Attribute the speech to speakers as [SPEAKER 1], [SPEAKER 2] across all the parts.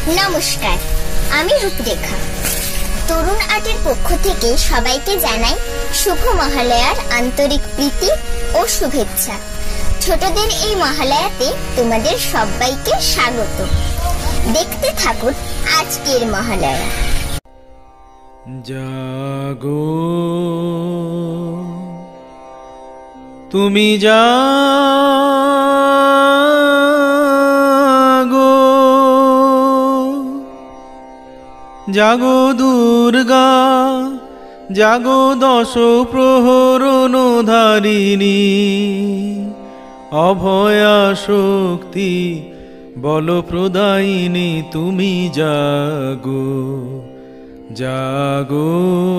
[SPEAKER 1] নমস্কার, আমি রূপরেখা। তরুণ আর্টের পক্ষ থেকে সবাইকে জানাই শুভ মহালয়ার আন্তরিক প্রীতি ও শুভেচ্ছা। ছোটদের এই মহালয়াতে তোমাদের সবাইকে স্বাগত। দেখতে থাকুন আজকের মহালয়া।
[SPEAKER 2] জাগো তুমি জাগো, জাগো দুর্গা, জাগো দশ প্রহরণ ধারিণী, অভয়া শক্তি বল প্রদায়িনী তুমি জাগো, জাগো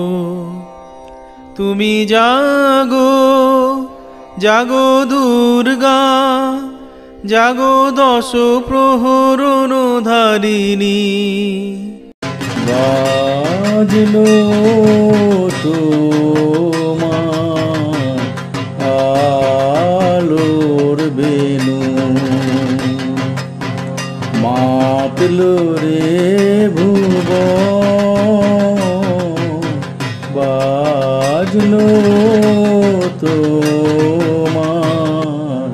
[SPEAKER 2] তুমি জাগো, জাগো দুর্গা, জাগো দশ প্রহরণ ধারিণী। বাজলো তোমার আলোর বেনু, মাতলো রে ভুবন, বাজলো তোমার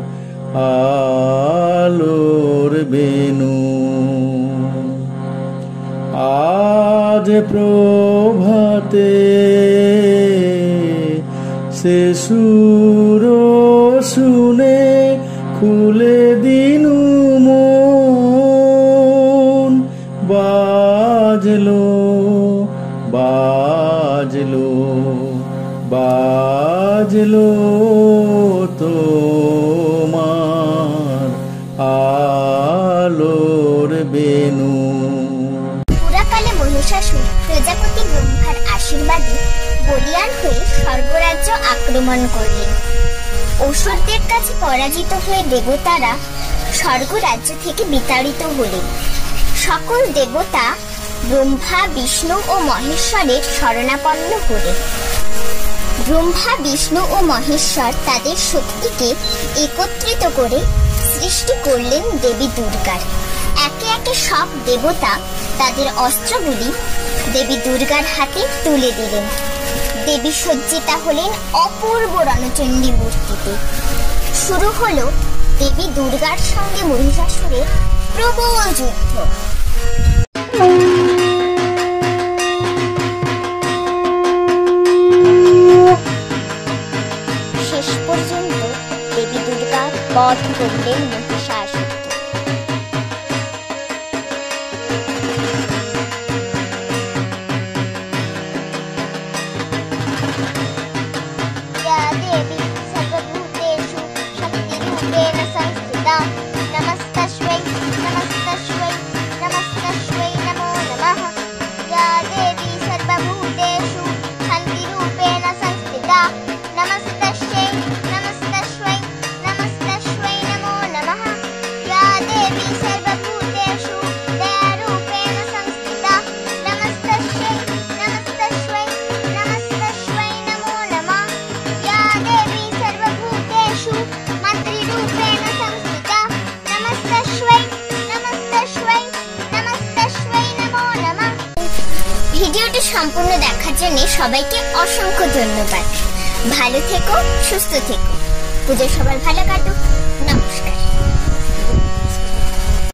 [SPEAKER 2] আলোর বেনু। আজ প্রভাতে সে সুর শুনে খুলে দিনু মন, বাজলো বাজলো বাজলো তোমার আলোর বেনু।
[SPEAKER 1] পুরাকালে মহিষাসুর প্রজাপতি ব্রহ্মার আশীর্বাদে বলীয়ান হয়ে স্বর্গরাজ্য আক্রমণ করলেন। অসুরদের কাছে পরাজিত হয়ে দেবতারা স্বর্গরাজ্য থেকে বিতাড়িত হলেন। সকল দেবতা ব্রহ্মা, বিষ্ণু ও মহেশ্বরের শরণাপন্ন হলেন। ব্রহ্মা, বিষ্ণু ও মহেশ্বর তাদের শক্তিকে একত্রিত করে সৃষ্টি করলেন দেবী দুর্গার। একে একে সব দেবতা তাদের অস্ত্রগুলি দেবী দুর্গার হাতে তুলে দিলেন। দেবী সজ্জিতা হলেন অপূর্ব রণচণ্ডী মূর্তিতে। শুরু হলো দেবী দুর্গার সঙ্গে মহিষাসুরের প্রবল যুদ্ধ। শেষ পর্যন্ত দেবী দুর্গা বধ করলেন মহিষাসুরকে। देवी सर्वभूतेषु शक्तिरूपेण संस्थिता, नमस्तस्यै नमस्तस्यै नमस्तस्यै नमो नमः। या देवी सर्वभूतेषु शान्तिरूपेण संस्थिता, नमस्तस्यै नमस्तस्यै नमस्तस्यै नमो नमः। या देवी सर्वभूतेषु दयारूपेण संस्थिता, नमस्तस्यै नमस्तस्यै नमस्तस्यै नमो नमः। या देवी सर्वभूतेषु मातृरूपेण संस्थिता, नमस्तस्यै नमस्तस्यै नमस्तस्यै नमो नमः। ভিডিওটি সম্পূর্ণ দেখার জন্য সবাইকে অসংখ্য ধন্যবাদ। ভালো থেকো, সুস্থ থেকো। পুজো সবার ভালো কাটুক। নমস্কার।